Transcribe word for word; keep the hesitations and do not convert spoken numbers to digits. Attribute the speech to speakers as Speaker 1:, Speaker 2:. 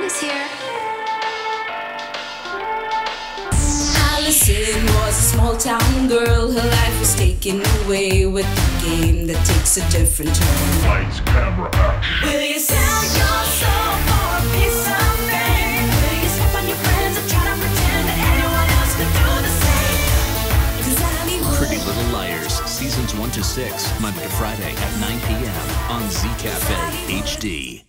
Speaker 1: Mom's here.
Speaker 2: Allison was a small town girl. Her life was taken away with the game that takes a different turn.
Speaker 3: Lights, camera, action.
Speaker 2: Will you sell your soul for a piece of fame? Will you step on your friends and try to pretend that anyone else could do the same? 'Cause I need more.
Speaker 4: Pretty Little Liars, seasons one to six, Monday to Friday at nine p m on Z Cafe H D.